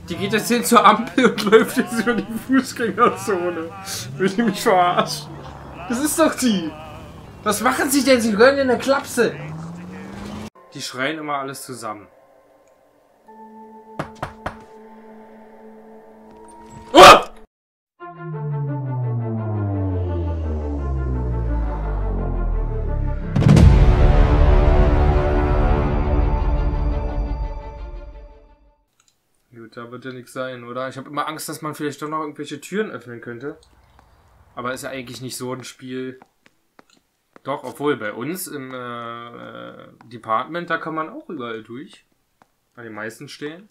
Die geht jetzt hin zur Ampel und läuft jetzt über die Fußgängerzone. Will die mich verarschen? Das ist doch die. Was machen sie denn? Sie gehören in der Klapse. Die schreien immer alles zusammen. Oh! Gut, da wird ja nichts sein, oder? Ich habe immer Angst, dass man vielleicht doch noch irgendwelche Türen öffnen könnte. Aber ist ja eigentlich nicht so ein Spiel. Doch, obwohl bei uns im Department, da kann man auch überall durch. Bei den meisten Stellen.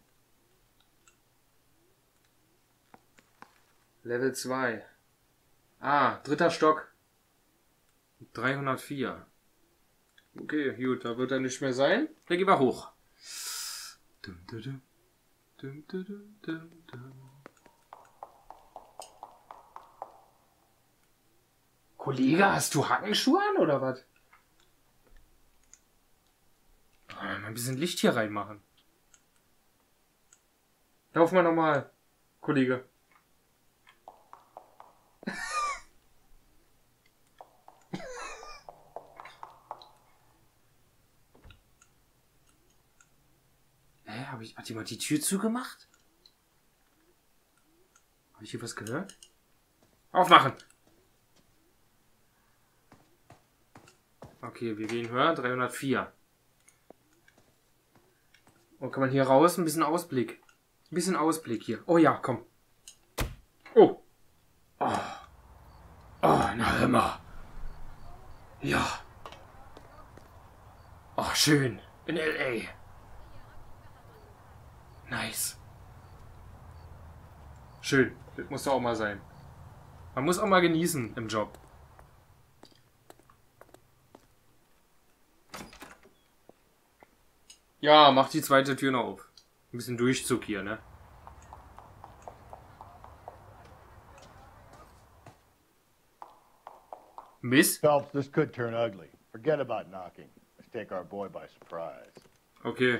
Level 2. Ah, 3. Stock. 304. Okay, gut, da wird er nicht mehr sein. Dann gehen wir hoch. Dum, dum, dum. Dum, dum, dum, dum, dum. Kollege, hast du Hackenschuhe an oder was? Mal ein bisschen Licht hier reinmachen. Lauf mal nochmal, Kollege. Hat jemand die Tür zugemacht? Habe ich hier was gehört? Aufmachen! Okay, wir gehen höher. 304. Und kann man hier raus? Ein bisschen Ausblick. Ein bisschen Ausblick hier. Oh ja, komm. Oh. Oh. Oh, na hör mal. Ja. Oh, schön. In L.A. Nice. Schön. Das muss doch auch mal sein. Man muss auch mal genießen im Job. Ja, mach die zweite Tür noch auf. Ein bisschen Durchzug hier, ne? Miss? Phelps, this could turn ugly. Forget about knocking. Let's take our boy by surprise. Okay.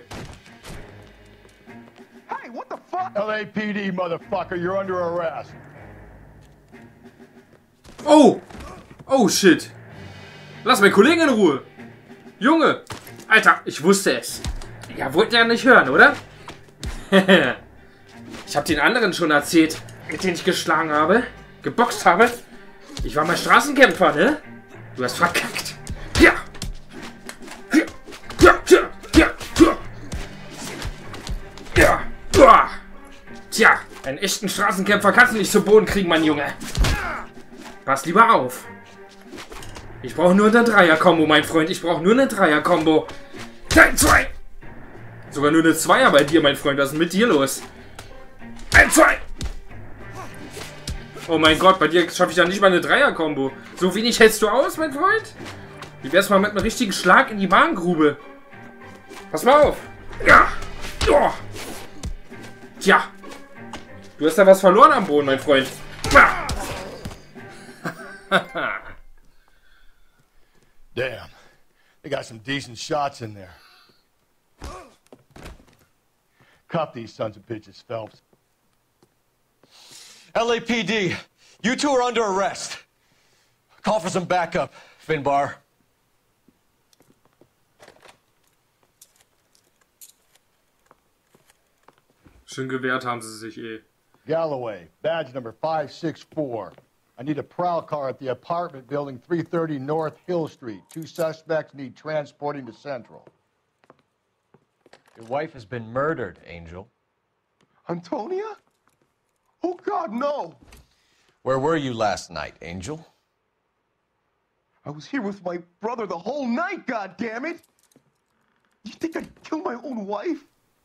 Hey, what the fuck? LAPD, motherfucker, you're under arrest. Oh! Oh, shit. Lass meinen Kollegen in Ruhe. Junge. Alter, ich wusste es. Ja, wollt ihr ja nicht hören, oder? Ich habe den anderen schon erzählt, mit denen ich geschlagen habe. Geboxt habe. Ich war mal Straßenkämpfer, ne? Du hast verkackt. Ja. Ja. Ja. Ja. Ja. Ja. Ja. Tja, einen echten Straßenkämpfer kannst du nicht zu Boden kriegen, mein Junge. Pass lieber auf. Ich brauche nur eine Dreier-Kombo, mein Freund. Ich brauche nur eine Dreier-Kombo. 1, 2. Sogar nur eine Zweier bei dir, mein Freund. Was ist denn mit dir los? 1, 2. Oh mein Gott, bei dir schaffe ich ja nicht mal eine Dreier-Kombo. So wenig hältst du aus, mein Freund? Wie wär's mal mit einem richtigen Schlag in die Magengrube? Pass mal auf. Ja. Oh. Tja. Du hast da was verloren am Boden, mein Freund. Damn. They got some decent shots in there. Cuff these sons of bitches, Phelps. LAPD, you two are under arrest. Call for some backup, Finbar. Schön gewehrt haben sie sich eh. Galloway, badge number 564. I need a prowl car at the apartment building 330 North Hill Street. 2 suspects need transporting to Central. Your wife has been murdered, Angel. Antonia? Oh, God, no! Where were you last night, Angel? I was here with my brother the whole night, God damn it! You think I'd kill my own wife?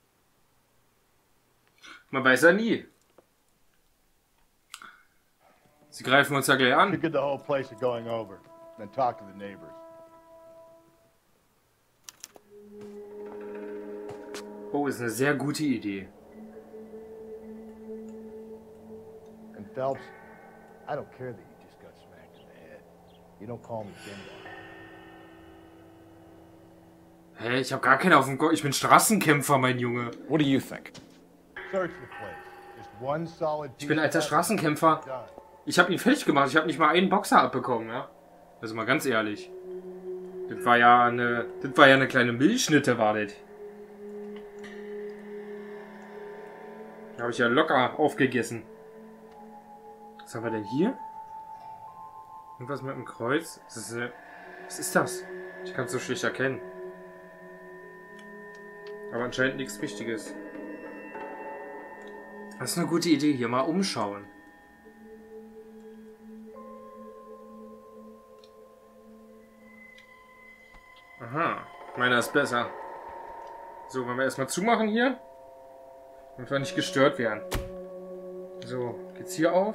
Man weiß ja nie. Sie greifen uns ja gleich You an. get the whole place to going over, then talk to the neighbors. Oh, ist eine sehr gute Idee. And Phelps, I don't care that you just got smacked in the head. You don't call me Finbar. Hä, ich habe gar keinen auf dem Kopf. Ich bin Straßenkämpfer, mein Junge. What do you think? Search the place. Just one solid Ich bin ein alter piece of Straßenkämpfer. done. Ich habe ihn fertig gemacht. Ich habe nicht mal einen Boxer abbekommen, ja. Also mal ganz ehrlich. Das war ja eine kleine Milchschnitte, war das. Da habe ich ja locker aufgegessen. Was haben wir denn hier? Irgendwas mit dem Kreuz? Was ist das? Ich kann es so schlecht erkennen. Aber anscheinend nichts Wichtiges. Das ist eine gute Idee, hier mal umschauen. Aha, meiner ist besser. So, wollen wir erstmal zumachen hier? Damit wir nicht gestört werden. So, geht's hier auf?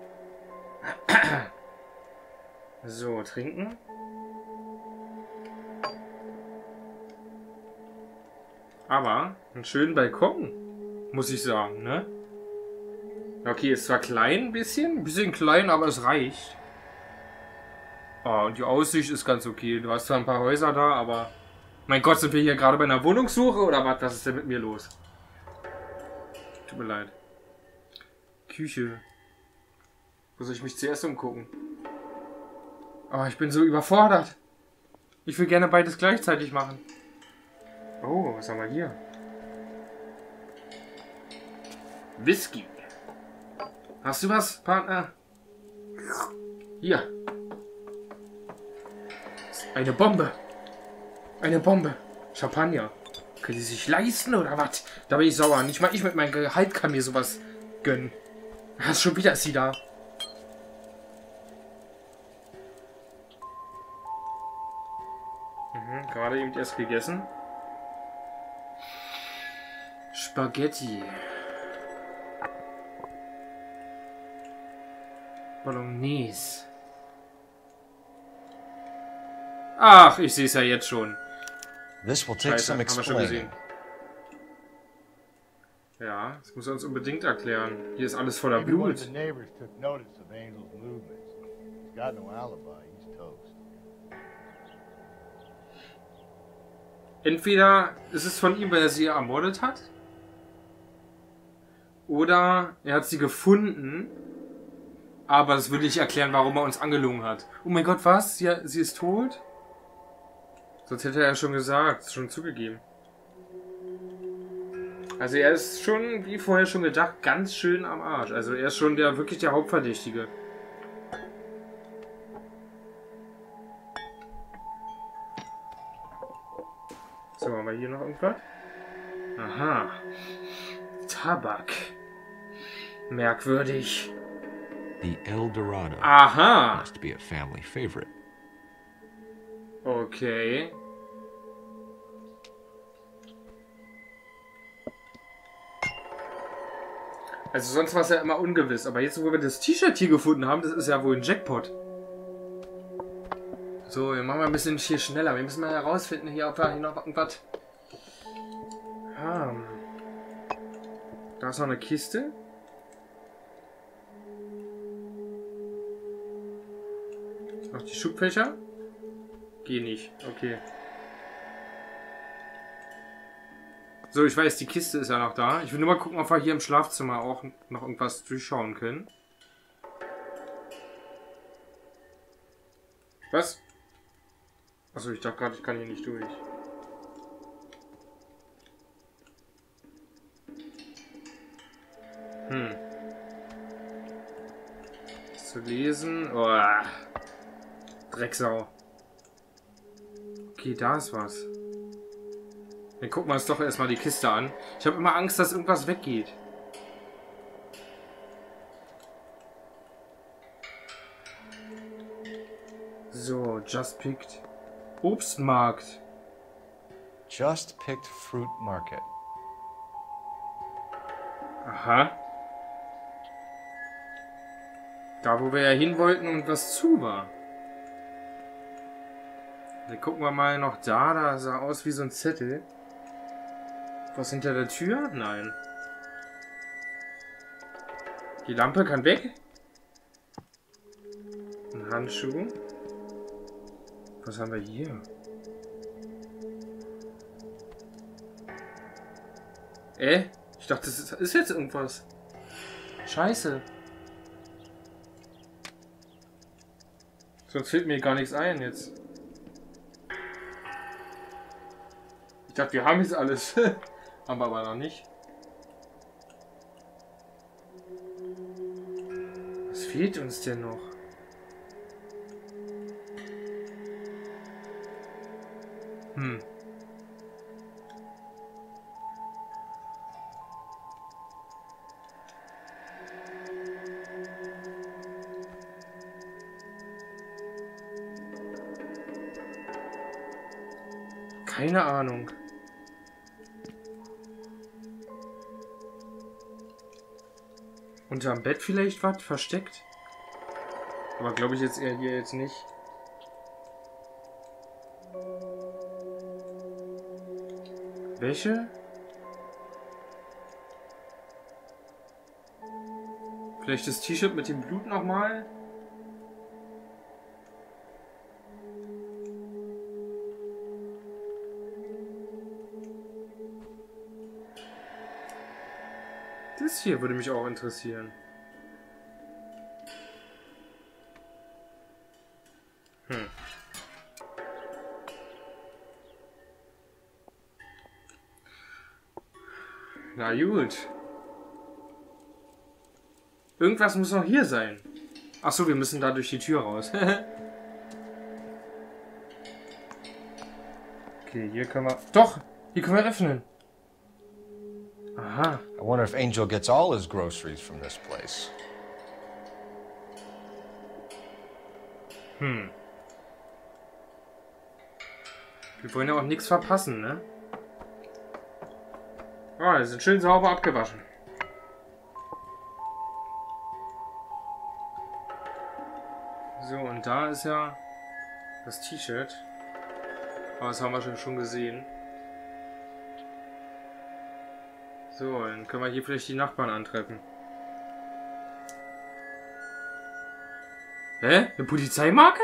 So, trinken. Aber einen schönen Balkon, muss ich sagen, ne? Okay, ist zwar klein, ein bisschen klein, aber es reicht. Oh, und die Aussicht ist ganz okay. Du hast zwar ein paar Häuser da, aber... Mein Gott, sind wir hier gerade bei einer Wohnungssuche oder was? Was ist denn mit mir los? Tut mir leid. Küche. Wo soll ich mich zuerst umgucken? Oh, ich bin so überfordert. Ich will gerne beides gleichzeitig machen. Oh, was haben wir hier? Whisky. Hast du was, Partner? Hier. Eine Bombe. Eine Bombe. Champagner. Können die sich leisten oder was? Da bin ich sauer. Nicht mal ich mit meinem Gehalt kann mir sowas gönnen. Schon wieder ist sie da. Gerade eben erst gegessen. Spaghetti. Bolognese. Ach, ich sehe es ja jetzt schon. This will take Scheiße, some haben wir schon explaining. gesehen. Ja, das muss er uns unbedingt erklären. Hier ist alles voller Maybe one of Blut. the neighbors took notice of Angel's movements. He's got no alibi. He's toast. Entweder ist es von ihm, weil er sie ermordet hat. Oder er hat sie gefunden. Aber das würde nicht erklären, warum er uns angelogen hat. Oh mein Gott, was? Sie ist tot? Sonst hätte er ja schon gesagt, schon zugegeben. Also er ist schon, wie vorher schon gedacht, ganz schön am Arsch. Also er ist schon wirklich der Hauptverdächtige. So, haben wir hier noch irgendwas? Aha. Tabak. Merkwürdig. The El Dorado Aha. must be a family favorite. Okay. Also sonst war es ja immer ungewiss. Aber jetzt, wo wir das T-Shirt hier gefunden haben, das ist ja wohl ein Jackpot. So, wir machen mal ein bisschen hier schneller. Wir müssen mal herausfinden, hier, ob wir hier noch irgendwas haben. Da ist noch eine Kiste. Noch die Schubfächer. Geh nicht. Okay. So, ich weiß, die Kiste ist ja noch da. Ich will nur mal gucken, ob wir hier im Schlafzimmer auch noch irgendwas durchschauen können. Was? Achso, ich dachte gerade, ich kann hier nicht durch. Was zu lesen? Oh. Drecksau. Okay, da ist was. Dann gucken wir uns doch erstmal die Kiste an. Ich habe immer Angst, dass irgendwas weggeht. So, Just Picked. Obstmarkt. Just Picked Fruit Market. Aha. Da, wo wir ja hin wollten und was zu war. Dann gucken wir mal noch da. Da sah aus wie so ein Zettel. Was hinter der Tür? Nein. Die Lampe kann weg. Ein Handschuh. Was haben wir hier? Ich dachte, das ist jetzt irgendwas. Scheiße. Sonst fällt mir gar nichts ein jetzt. Ich dachte, wir haben jetzt alles. Haben wir aber noch nicht. Was fehlt uns denn noch? Keine Ahnung. Unterm Bett vielleicht was versteckt? Aber glaube ich jetzt eher hier jetzt nicht. Wäsche? Vielleicht das T-Shirt mit dem Blut nochmal? Das hier würde mich auch interessieren. Na gut. Irgendwas muss noch hier sein. Achso, wir müssen da durch die Tür raus. Okay, hier können wir... Doch! Hier können wir öffnen. Aha. I wonder if Angel gets all his groceries from this place. Wir wollen ja auch nichts verpassen, ne? Ah, die sind schön sauber abgewaschen. So, und da ist ja das T-Shirt. Aber das haben wir schon gesehen. So, dann können wir hier vielleicht die Nachbarn antreffen. Hä? Eine Polizeimarke?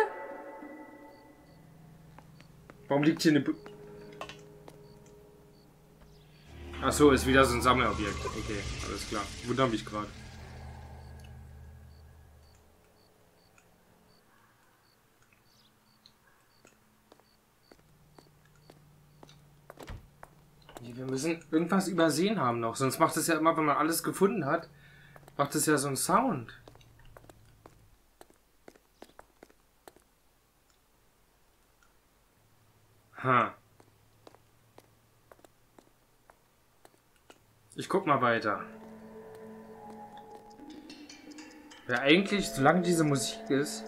Warum liegt hier eine... Achso, ist wieder so ein Sammelobjekt. Okay, alles klar. Wundert mich gerade. Wir müssen irgendwas übersehen haben noch. Sonst macht es ja immer, wenn man alles gefunden hat, macht es ja so einen Sound. Ich guck mal weiter. Ja, eigentlich, solange diese Musik ist,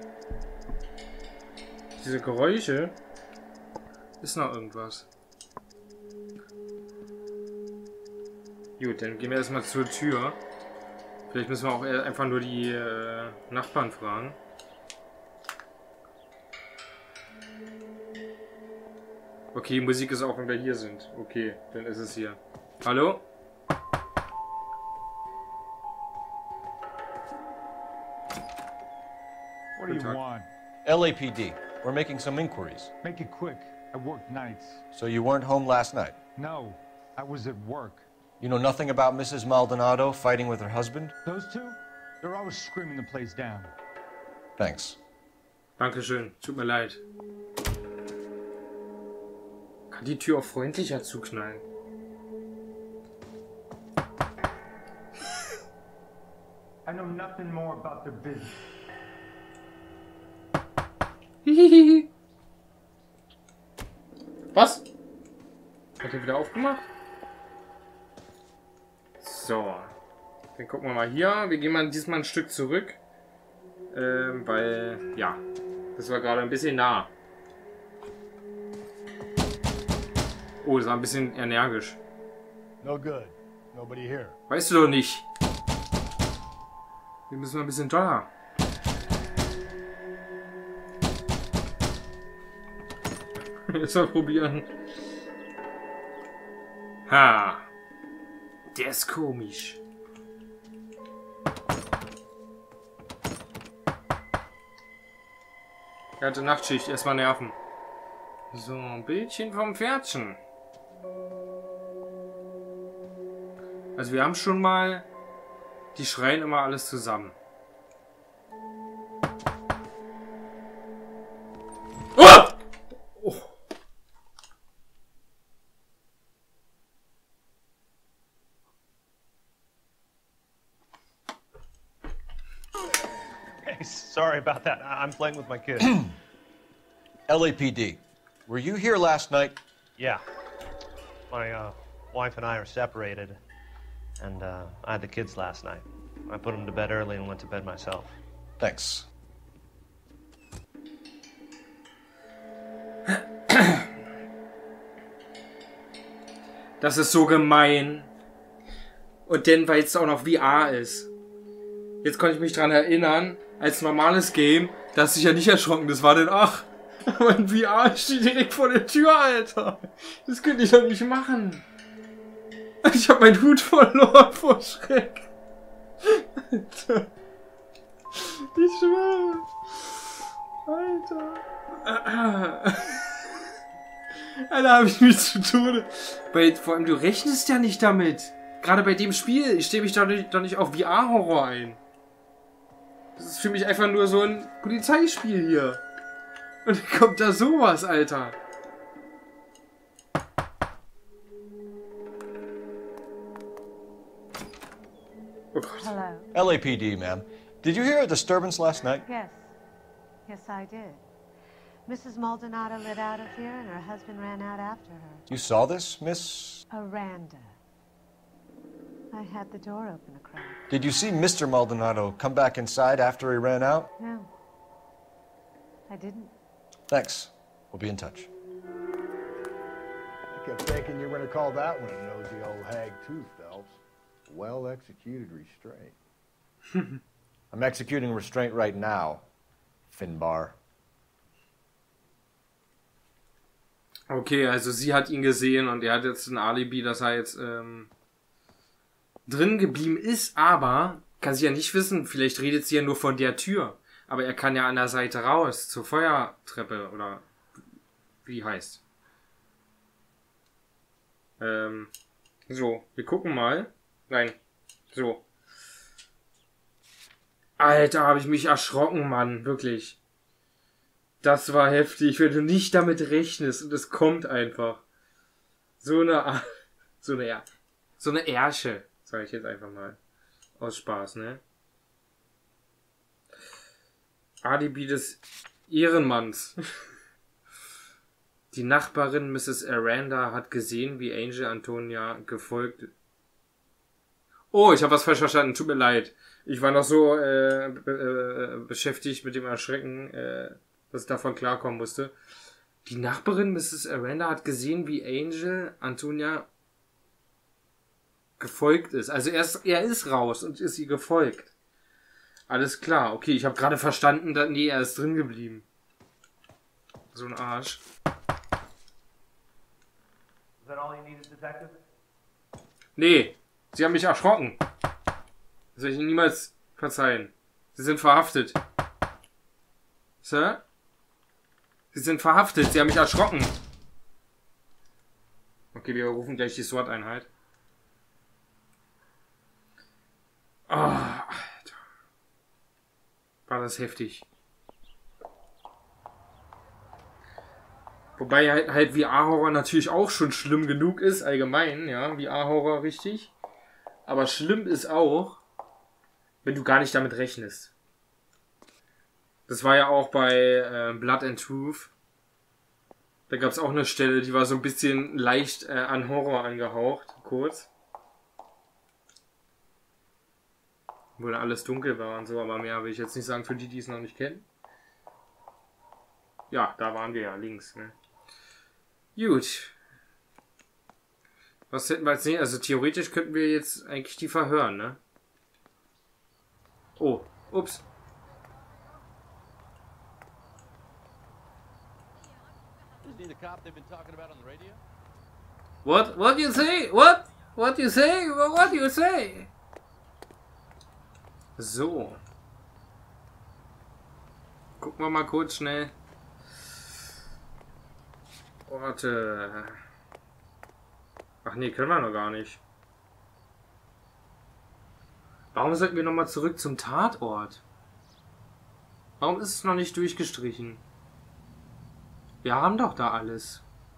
diese Geräusche, ist noch irgendwas. Gut, dann gehen wir erstmal zur Tür. Vielleicht müssen wir auch einfach nur die Nachbarn fragen. Okay, Musik ist auch, wenn wir hier sind. Okay, dann ist es hier. Hallo? What do you want? LAPD. We're making some inquiries. Make it quick. I work nights. So you weren't home last night? No, I was at work. You know nothing about Mrs. Maldonado fighting with her husband? Those two? They're always screaming the place down. Thanks. Dankeschön. Tut mir leid. Kann die Tür auch freundlicher zuknallen? I know nothing more about their business. Was? Hat er wieder aufgemacht? So. Dann gucken wir mal hier. Wir gehen mal diesmal ein Stück zurück. Weil, ja, das war gerade ein bisschen nah. Oh, das war ein bisschen energisch. No good. Nobody here. Weißt du doch nicht. Wir müssen mal ein bisschen doller. Jetzt mal probieren. Ha. Der ist komisch. Er hatte Nachtschicht, erstmal nerven. So, ein Bildchen vom Pferdchen. Also wir haben schon mal... Die schreien immer alles zusammen. Oh! Oh. Hey, sorry about that. I'm playing with my kids. LAPD, were you here last night? Yeah. My wife and I are separated, and I had the kids last night. I put them to bed early and went to bed myself. Thanks. Das ist so gemein. Und denn, weil es auch noch VR ist. Jetzt konnte ich mich dran erinnern, als normales Game, da hast du dich ja nicht erschrocken. Das war denn, ach, mein VR steht direkt vor der Tür, Alter. Das könnte ich doch nicht machen. Ich habe meinen Hut verloren vor Schreck. Alter. Ich schwöre. Alter. Alter, habe ich mich zu Tode. Vor allem, du rechnest ja nicht damit. Gerade bei dem Spiel. Ich stehe mich doch nicht auf VR-Horror ein. Das ist für mich einfach nur so ein Polizeispiel hier. Und dann kommt da sowas, Alter. Oh Gott. Hello. LAPD, ma'am. Did you hear a disturbance last night? Yes. Yes, I did. Mrs. Maldonado lit out of here and her husband ran out after her. You saw this, Miss? Aranda. I had the door open a crack. Did you see Mr. Maldonado come back inside after he ran out? No. I didn't. Thanks. We'll be in touch. I kept thinking you were going to call that one a nosy old hag too, Phelps. Well-executed restraint. I'm executing restraint right now, Finbar. Okay, also sie hat ihn gesehen und er hat jetzt ein Alibi, dass er jetzt drin geblieben ist, aber kann sie ja nicht wissen, vielleicht redet sie ja nur von der Tür. Aber er kann ja an der Seite raus, zur Feuertreppe oder wie heißt. So, wir gucken mal. Nein, so. Alter, habe ich mich erschrocken, Mann, wirklich. Das war heftig, wenn du nicht damit rechnest und es kommt einfach. So eine Ärsche, sage ich jetzt einfach mal. Aus Spaß, ne? Alibi des Ehrenmanns. Die Nachbarin Mrs. Aranda hat gesehen, wie Angel Antonia gefolgt. Oh, ich habe was falsch verstanden, tut mir leid. Ich war noch so beschäftigt mit dem Erschrecken, dass ich davon klarkommen musste. Die Nachbarin Mrs. Aranda hat gesehen, wie Angel Antonia gefolgt ist. Also er ist raus und ist ihr gefolgt. Alles klar. Okay, ich habe gerade verstanden, dass nee, er ist drin geblieben. So ein Arsch. Is that all you needed, Detective? Nee, Sie haben mich erschrocken. Das werde ich Ihnen niemals verzeihen. Sie sind verhaftet. Sir? Sie sind verhaftet. Sie haben mich erschrocken. Okay, wir rufen gleich die SWAT-Einheit. Oh, Alter. War das heftig. Wobei halt VR-Horror natürlich auch schon schlimm genug ist, allgemein, ja, VR-Horror richtig. Aber schlimm ist auch, wenn du gar nicht damit rechnest. Das war ja auch bei Blood and Truth. Da gab es auch eine Stelle, die war so ein bisschen leicht an Horror angehaucht, kurz. Wo dann alles dunkel war und so, aber mehr will ich jetzt nicht sagen für die, die es noch nicht kennen. Ja, da waren wir ja links, ne? Gut. Was hätten wir jetzt nicht? Also theoretisch könnten wir jetzt eigentlich die verhören, ne? Oh, ups. What you say? What you say? What you say? So. Gucken wir mal kurz schnell. Warte. Ach nee, können wir noch gar nicht. Warum sollten wir nochmal zurück zum Tatort? Warum ist es noch nicht durchgestrichen? Wir haben doch da alles.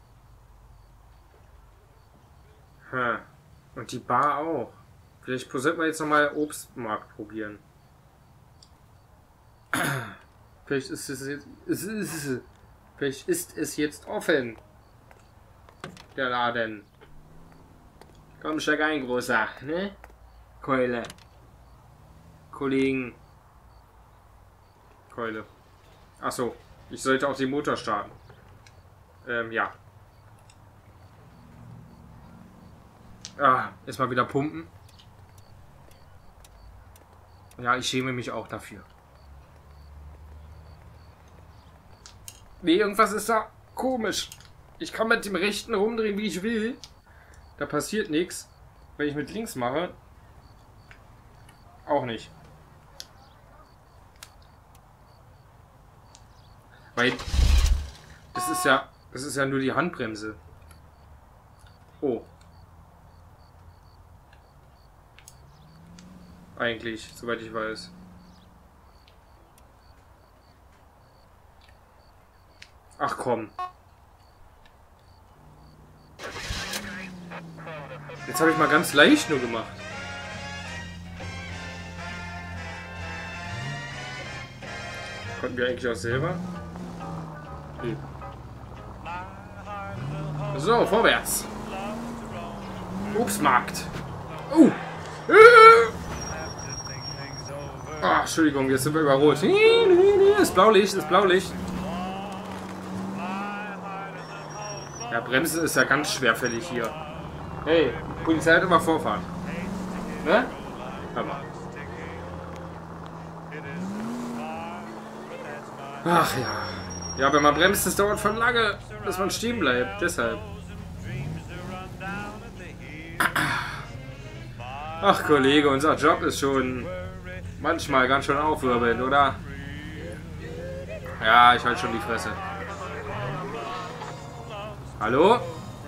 Und die Bar auch. Vielleicht sollten wir jetzt nochmal Obstmarkt probieren. Vielleicht ist es jetzt offen. Der Laden. Komm, steig ein, Großer, ne? Keule. Kollegen. Keule. Achso, ich sollte auch den Motor starten. Ja. Erstmal wieder pumpen. Ja, ich schäme mich auch dafür. Nee, irgendwas ist da komisch. Ich kann mit dem rechten rumdrehen, wie ich will. Da passiert nichts. Wenn ich mit links mache, auch nicht. Weil das ist ja nur die Handbremse. Oh. Eigentlich, soweit ich weiß. Ach komm. Jetzt habe ich mal ganz leicht nur gemacht. Konnten wir eigentlich auch selber? Okay. So, vorwärts. Obstmarkt. Ah, Entschuldigung, jetzt sind wir über Rot. Das Blaulicht, das Blaulicht. Ja, Bremsen ist ja ganz schwerfällig hier. Hey, Polizei hat immer Vorfahrt. Ne? Hör mal. Ach ja. Ja, wenn man bremst, das dauert von lange, bis man stehen bleibt. Deshalb. Ach, Kollege, unser Job ist schon manchmal ganz schön aufwirbelnd, oder? Ja, ich halte schon die Fresse. Hallo?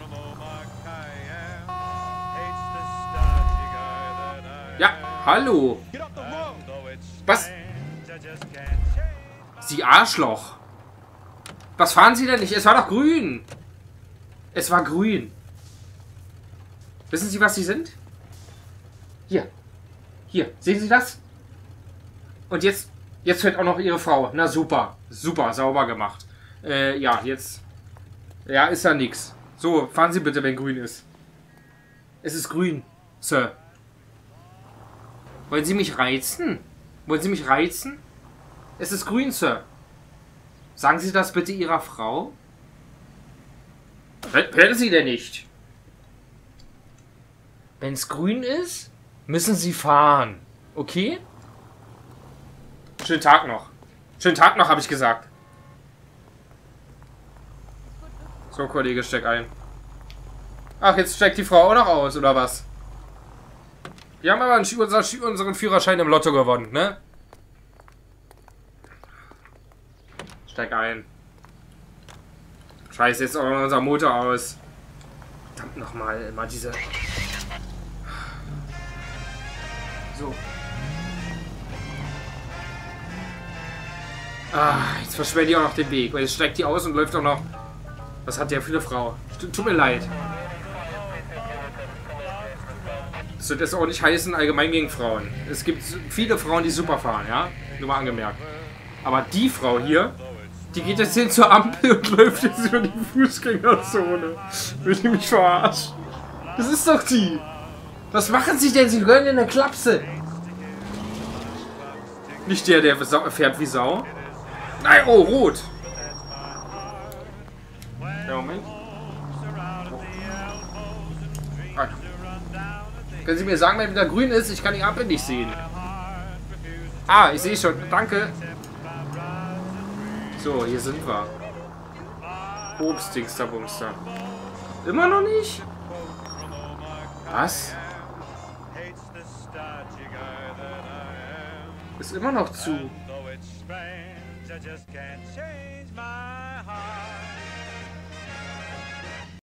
Ja, hallo. Was? Sie Arschloch. Was fahren Sie denn nicht? Es war doch grün. Es war grün. Wissen Sie, was Sie sind? Hier. Hier. Sehen Sie das? Und jetzt fährt auch noch Ihre Frau. Na super. Super. Sauber gemacht. Ja, jetzt. Ja, ist ja nix. So, fahren Sie bitte, wenn grün ist. Es ist grün, Sir. Wollen Sie mich reizen? Wollen Sie mich reizen? Es ist grün, Sir. Sagen Sie das bitte Ihrer Frau? Hören Sie denn nicht? Wenn es grün ist, müssen Sie fahren. Okay? Schönen Tag noch. Schönen Tag noch, habe ich gesagt. So, Kollege, steck ein. Ach, jetzt steckt die Frau auch noch aus, oder was? Wir haben aber unseren Führerschein im Lotto gewonnen, ne? Steig ein. Scheiße, jetzt auch unser Motor aus. Verdammt nochmal, immer diese... So. Ah, jetzt verschwende ich auch noch den Weg. Weil jetzt steigt die aus und läuft auch noch... Was hat der für eine Frau? Tut mir leid. Das wird jetzt auch nicht heißen, allgemein gegen Frauen. Es gibt viele Frauen, die super fahren, ja? Nur mal angemerkt. Aber die Frau hier, die geht jetzt hin zur Ampel und läuft jetzt über die Fußgängerzone. Will die mich verarschen? Das ist doch die. Was machen Sie denn? Sie hören in der Klapse. Nicht der fährt wie Sau. Nein, oh, rot. Ja, Moment. Oh. Können Sie mir sagen, wenn wieder grün ist? Ich kann die Ampel nicht sehen. Ah, ich sehe schon. Danke. So, hier sind wir. Obstdingsterbumster. Immer noch nicht? Was? Ist immer noch zu.